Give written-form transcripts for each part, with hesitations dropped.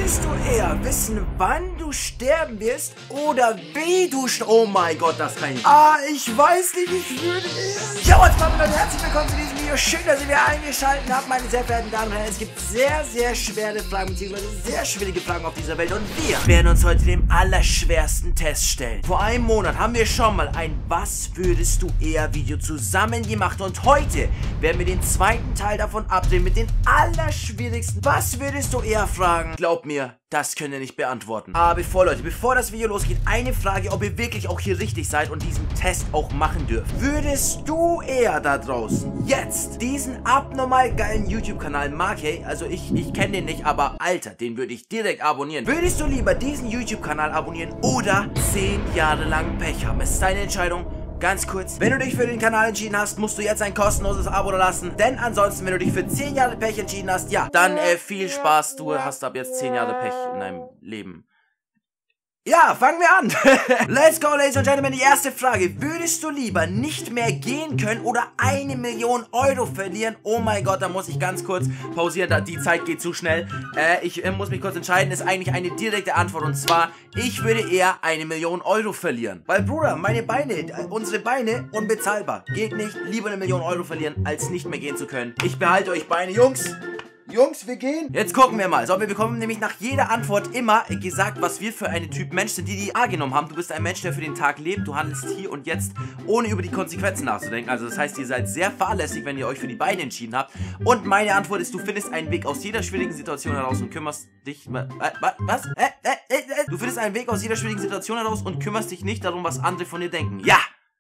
Würdest du eher wissen, wann du sterben wirst oder wie du Oh mein Gott, das kann ich. Ich weiß nicht, ich würde eher. Ja, what's up, Leute? Herzlich willkommen zu diesem Video. Schön, dass ihr wieder eingeschaltet habt, meine sehr verehrten Damen und Herren. Es gibt sehr, sehr schwere Fragen, beziehungsweise sehr schwierige Fragen auf dieser Welt. Und wir werden uns heute dem allerschwersten Test stellen. Vor einem Monat haben wir schon mal ein Was würdest du eher Video zusammen gemacht. Und heute werden wir den zweiten Teil davon abdrehen mit den allerschwierigsten Was würdest du eher Fragen. Glaub mir, das könnt ihr nicht beantworten. Aber bevor das Video losgeht, eine Frage, ob ihr wirklich auch hier richtig seid und diesen Test auch machen dürft. Würdest du eher da draußen jetzt diesen abnormal geilen YouTube-Kanal Markey, also ich kenne den nicht, aber Alter, den würde ich direkt abonnieren. Würdest du lieber diesen YouTube-Kanal abonnieren oder 10 Jahre lang Pech haben? Es ist deine Entscheidung. Ganz kurz, wenn du dich für den Kanal entschieden hast, musst du jetzt ein kostenloses Abo lassen. Denn ansonsten, wenn du dich für 10 Jahre Pech entschieden hast, ja, dann viel Spaß. Du hast ab jetzt 10 Jahre Pech in deinem Leben. Ja, fangen wir an. Let's go, Ladies and Gentlemen. Die erste Frage. Würdest du lieber nicht mehr gehen können oder 1 Million Euro verlieren? Oh mein Gott, da muss ich ganz kurz pausieren. Die Zeit geht zu schnell. Ich muss mich kurz entscheiden. Ist eigentlich eine direkte Antwort. Und zwar, ich würde eher 1 Million Euro verlieren. Weil, Bruder, meine Beine, unsere Beine, unbezahlbar. Geht nicht. Lieber 1 Million Euro verlieren, als nicht mehr gehen zu können. Ich behalte euch Beine, Jungs. Jungs, wir gehen. Jetzt gucken wir mal. So, wir bekommen nämlich nach jeder Antwort immer gesagt, was wir für einen Typ Mensch sind, die A genommen haben. Du bist ein Mensch, der für den Tag lebt. Du handelst hier und jetzt, ohne über die Konsequenzen nachzudenken. Also das heißt, ihr seid sehr fahrlässig, wenn ihr euch für die Beine entschieden habt. Und meine Antwort ist, du findest einen Weg aus jeder schwierigen Situation heraus und kümmerst dich... Was? Du findest einen Weg aus jeder schwierigen Situation heraus und kümmerst dich nicht darum, was andere von dir denken. Ja!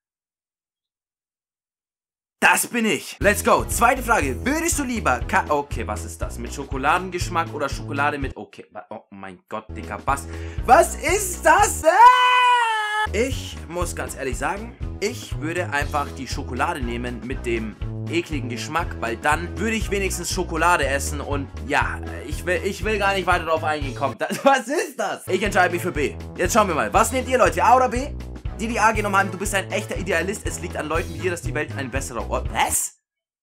Das bin ich. Let's go. Zweite Frage. Würdest du lieber... Okay, was ist das? Mit Schokoladengeschmack oder Schokolade mit... Okay. Oh mein Gott, Digga. Was ist das? Ich muss ganz ehrlich sagen, ich würde einfach die Schokolade nehmen mit dem ekligen Geschmack, weil dann würde ich wenigstens Schokolade essen und ja, ich will gar nicht weiter darauf eingehen. Komm, was ist das? Ich entscheide mich für B. Jetzt schauen wir mal. Was nehmt ihr, Leute? A oder B? Die A genommen haben, du bist ein echter Idealist. Es liegt an Leuten wie dir, dass die Welt ein besserer Ort... Was?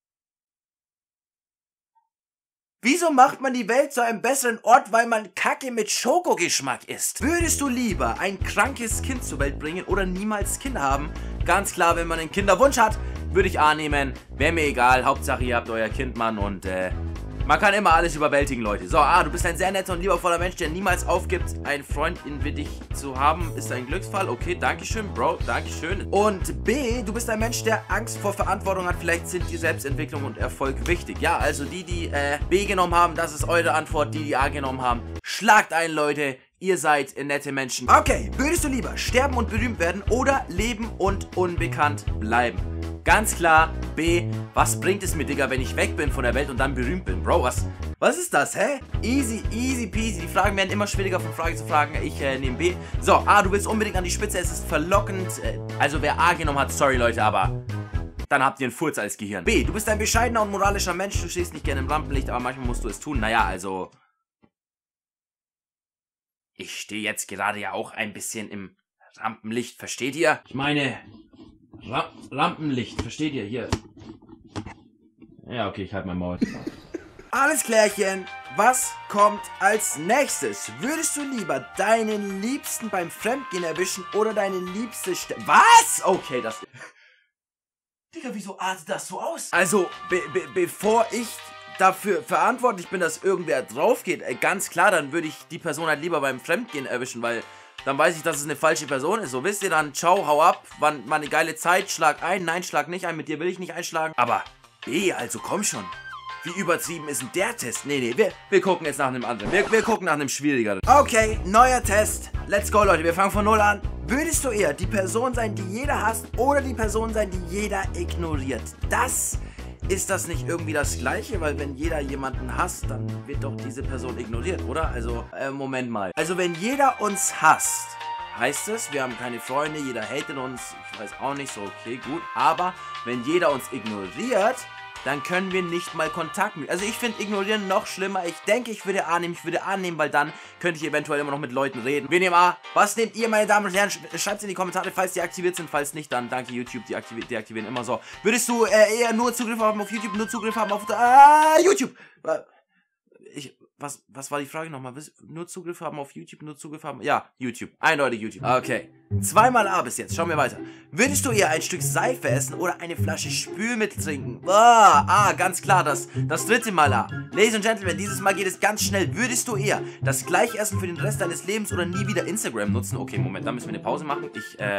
Wieso macht man die Welt zu einem besseren Ort, weil man Kacke mit Schokogeschmack isst? Würdest du lieber ein krankes Kind zur Welt bringen oder niemals Kinder haben? Ganz klar, wenn man einen Kinderwunsch hat, würde ich A nehmen. Wäre mir egal. Hauptsache, ihr habt euer Kind, Mann, und man kann immer alles überwältigen, Leute. So, A, du bist ein sehr netter und liebevoller Mensch, der niemals aufgibt. Ein Freund wie dich zu haben, ist ein Glücksfall. Okay, dankeschön, Bro, dankeschön. Und B, du bist ein Mensch, der Angst vor Verantwortung hat. Vielleicht sind die Selbstentwicklung und Erfolg wichtig. Ja, also die B genommen haben, das ist eure Antwort. Die A genommen haben, schlagt ein, Leute. Ihr seid nette Menschen. Okay, würdest du lieber sterben und berühmt werden oder leben und unbekannt bleiben? Ganz klar, B. Was bringt es mir, Digga, wenn ich weg bin von der Welt und dann berühmt bin? Bro, was ist das, hä? Easy, easy peasy. Die Fragen werden immer schwieriger von Frage zu Fragen. Ich nehme B. So, A, du willst unbedingt an die Spitze. Es ist verlockend. Also, wer A genommen hat, sorry, Leute, aber... Dann habt ihr einen Furz als Gehirn. B, du bist ein bescheidener und moralischer Mensch. Du stehst nicht gerne im Rampenlicht, aber manchmal musst du es tun. Naja, also... Ich stehe jetzt gerade ja auch ein bisschen im Rampenlicht, versteht ihr? Ich meine... Rampenlicht, versteht ihr? Hier. Ja, okay, ich halte mein Maul. Alles klärchen. Was kommt als nächstes? Würdest du lieber deinen Liebsten beim Fremdgehen erwischen oder deine Liebste Was? Okay, das... Digga, wieso artet das so aus? Also, bevor ich dafür verantwortlich bin, dass irgendwer drauf geht, ganz klar, dann würde ich die Person halt lieber beim Fremdgehen erwischen, weil... Dann weiß ich, dass es eine falsche Person ist. So, wisst ihr dann, ciao, hau ab, war eine geile Zeit, schlag ein, nein, schlag nicht ein, mit dir will ich nicht einschlagen. Aber, B, also komm schon. Wie übertrieben ist denn der Test? Nee, wir gucken jetzt nach einem anderen. Wir gucken nach einem schwierigeren. Okay, neuer Test. Let's go, Leute, wir fangen von null an. Würdest du eher die Person sein, die jeder hasst, oder die Person sein, die jeder ignoriert? Ist das nicht irgendwie das Gleiche? Weil wenn jeder jemanden hasst, dann wird doch diese Person ignoriert, oder? Also, Moment mal. Also wenn jeder uns hasst, heißt es, wir haben keine Freunde, jeder hatet uns, ich weiß auch nicht, so okay, gut. Aber wenn jeder uns ignoriert, dann können wir nicht mal Kontakt mit. Also ich finde ignorieren noch schlimmer. Ich denke, ich würde A nehmen, weil dann könnte ich eventuell immer noch mit Leuten reden. Wir nehmen A. Was nehmt ihr, meine Damen und Herren? Schreibt es in die Kommentare, falls die aktiviert sind. Falls nicht, dann danke YouTube, die aktivieren immer so. Würdest du eher nur Zugriff haben auf YouTube, nur Zugriff haben auf YouTube? was war die Frage nochmal? Nur Zugriff haben auf YouTube, nur Zugriff haben? Ja, YouTube. Eindeutig YouTube. Okay. 2-mal A bis jetzt. Schauen wir weiter. Würdest du eher ein Stück Seife essen oder eine Flasche Spülmittel trinken? Ganz klar, das 3. Mal A. Ladies and Gentlemen, dieses Mal geht es ganz schnell. Würdest du eher das gleiche essen für den Rest deines Lebens oder nie wieder Instagram nutzen? Okay, Moment, da müssen wir eine Pause machen.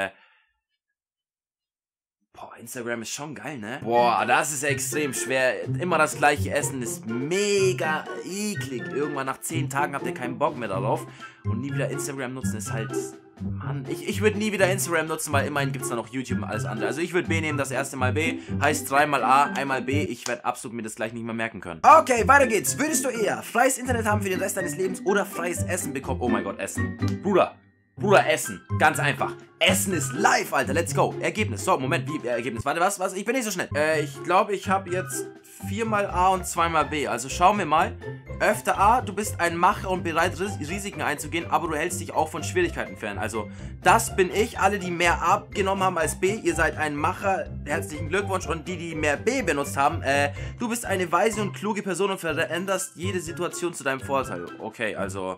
Boah, Instagram ist schon geil, ne? Boah, das ist extrem schwer. Immer das gleiche Essen ist mega eklig. Irgendwann nach 10 Tagen habt ihr keinen Bock mehr darauf. Und nie wieder Instagram nutzen ist halt... Mann, ich würde nie wieder Instagram nutzen, weil immerhin gibt es da noch YouTube und alles andere. Also ich würde B nehmen, das erste Mal B. Heißt 3-mal A, einmal B. Ich werde absolut mir das gleich nicht mehr merken können. Okay, weiter geht's. Würdest du eher freies Internet haben für den Rest deines Lebens oder freies Essen bekommen? Oh mein Gott, Essen. Bruder, Essen. Ganz einfach. Essen ist live, Alter. Let's go. Ergebnis. So, Moment. Wie? Ergebnis. Warte, was? Ich bin nicht so schnell. Ich glaube, ich habe jetzt 4-mal A und 2-mal B. Also schauen wir mal. Öfter A, du bist ein Macher und bereit, Risiken einzugehen, aber du hältst dich auch von Schwierigkeiten fern. Also, das bin ich. Alle, die mehr A genommen haben als B, ihr seid ein Macher. Herzlichen Glückwunsch. Und die mehr B benutzt haben, du bist eine weise und kluge Person und veränderst jede Situation zu deinem Vorteil. Okay, also...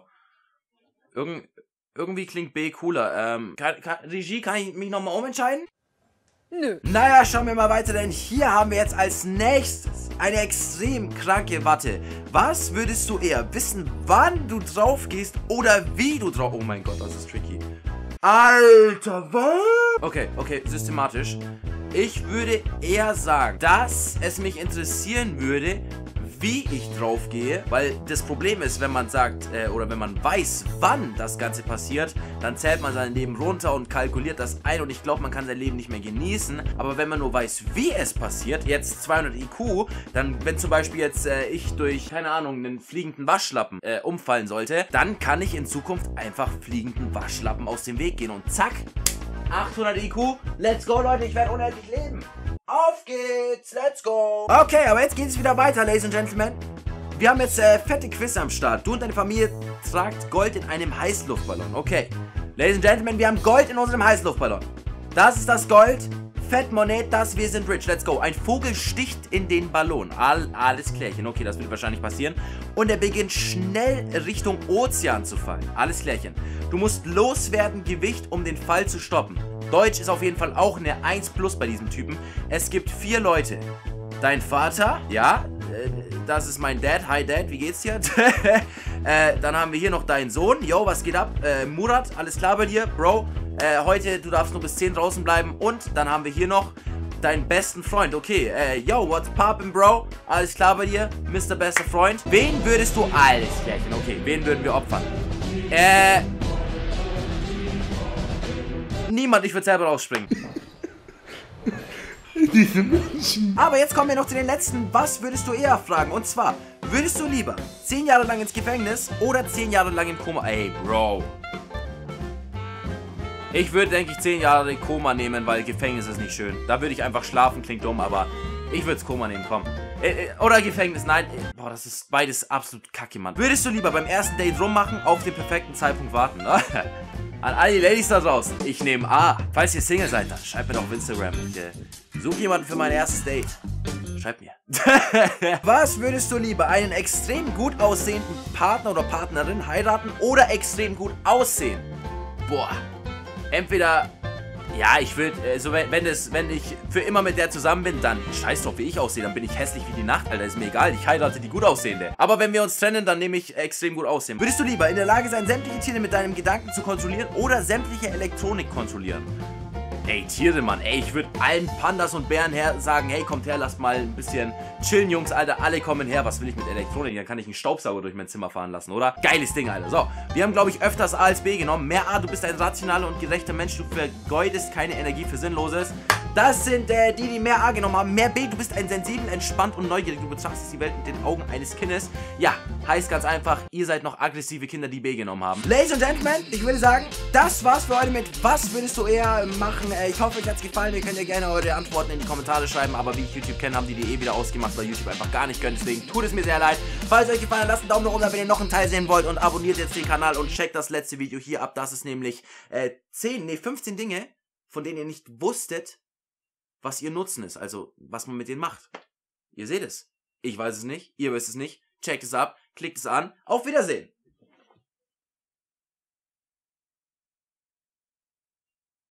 Irgendwie klingt B cooler. Regie, kann ich mich nochmal umentscheiden? Nö. Naja, schauen wir mal weiter, denn hier haben wir jetzt als nächstes eine extrem kranke Watte. Was würdest du eher wissen, wann du drauf gehst oder wie du drauf... Oh mein Gott, das ist tricky. Alter, was? Okay, systematisch. Ich würde eher sagen, dass es mich interessieren würde, wie ich drauf gehe, weil das Problem ist, wenn man sagt, oder wenn man weiß, wann das Ganze passiert, dann zählt man sein Leben runter und kalkuliert das ein und ich glaube, man kann sein Leben nicht mehr genießen, aber wenn man nur weiß, wie es passiert, jetzt 200 IQ, dann, wenn zum Beispiel jetzt ich durch, keine Ahnung, einen fliegenden Waschlappen umfallen sollte, dann kann ich in Zukunft einfach fliegenden Waschlappen aus dem Weg gehen und zack, 800 IQ, let's go Leute, ich werde unendlich leben. Auf geht's, let's go. Okay, aber jetzt geht es wieder weiter, Ladies and Gentlemen. Wir haben jetzt fette Quiz am Start. Du und deine Familie tragt Gold in einem Heißluftballon. Okay, Ladies and Gentlemen, wir haben Gold in unserem Heißluftballon. Das ist das Gold. Fett Monet, das, wir sind rich, let's go. Ein Vogel sticht in den Ballon. Alles klärchen, okay, das wird wahrscheinlich passieren. Und er beginnt schnell Richtung Ozean zu fallen. Alles klärchen. Du musst loswerden, Gewicht, um den Fall zu stoppen. Deutsch ist auf jeden Fall auch eine 1+ bei diesem Typen. Es gibt 4 Leute. Dein Vater, ja, das ist mein Dad. Hi Dad, wie geht's dir? Dann haben wir hier noch deinen Sohn. Yo, was geht ab? Murat, alles klar bei dir? Bro, heute, du darfst nur bis 10 draußen bleiben. Und dann haben wir hier noch deinen besten Freund. Okay, yo, what's poppin', Bro? Alles klar bei dir? Mr. Bester Freund. Wen würdest du... Alles klärchen, okay, wen würden wir opfern? Niemand, ich würde selber rausspringen. Diese Menschen. Aber jetzt kommen wir noch zu den letzten. Was würdest du eher fragen? Und zwar, würdest du lieber 10 Jahre lang ins Gefängnis oder 10 Jahre lang im Koma? Ey, Bro. Ich würde, denke ich, 10 Jahre Koma nehmen, weil Gefängnis ist nicht schön. Da würde ich einfach schlafen, klingt dumm, aber ich würde es Koma nehmen, komm. Oder Gefängnis, nein. Boah, das ist beides absolut kacke, Mann. Würdest du lieber beim ersten Date rummachen, auf den perfekten Zeitpunkt warten? An all die Ladies da draußen, ich nehme A. Falls ihr Single seid, dann schreibt mir doch auf Instagram. Ich suche jemanden für mein erstes Date. Schreibt mir. Was würdest du lieber, einen extrem gut aussehenden Partner oder Partnerin heiraten oder extrem gut aussehen? Boah. Entweder... Ja, ich würde, wenn ich für immer mit der zusammen bin, dann scheiß drauf, wie ich aussehe, dann bin ich hässlich wie die Nacht, Alter, ist mir egal, ich heirate die gut aussehende. Aber wenn wir uns trennen, dann nehme ich extrem gut aussehen. Würdest du lieber in der Lage sein, sämtliche Tiere mit deinem Gedanken zu kontrollieren oder sämtliche Elektronik kontrollieren? Ey, Tiere, Mann, ey, ich würde allen Pandas und Bären sagen, hey, kommt her, lasst mal ein bisschen chillen, Jungs, Alter, alle kommen her, was will ich mit Elektronik? Dann kann ich einen Staubsauger durch mein Zimmer fahren lassen, oder? Geiles Ding, Alter. So, wir haben, glaube ich, öfters A als B genommen. Mehr A, du bist ein rationaler und gerechter Mensch, du vergeudest keine Energie für Sinnloses. Das sind die mehr A genommen haben. Mehr B, du bist ein sensibel, entspannt und neugierig. Du betrachtest die Welt mit den Augen eines Kindes. Ja, heißt ganz einfach, ihr seid noch aggressive Kinder, die B genommen haben. Ladies and Gentlemen, ich würde sagen, das war's für heute mit Was würdest du eher machen? Ich hoffe, euch hat's gefallen. Ihr könnt ja gerne eure Antworten in die Kommentare schreiben. Aber wie ich YouTube kenne, haben die wieder ausgemacht, weil YouTube einfach gar nicht können. Deswegen tut es mir sehr leid. Falls es euch gefallen hat, lasst einen Daumen nach oben, wenn ihr noch einen Teil sehen wollt. Und abonniert jetzt den Kanal und checkt das letzte Video hier ab. Das ist nämlich 15 Dinge, von denen ihr nicht wusstet, was ihr Nutzen ist, also was man mit denen macht. Ihr seht es. Ich weiß es nicht, ihr wisst es nicht. Checkt es ab. Klickt es an. Auf Wiedersehen.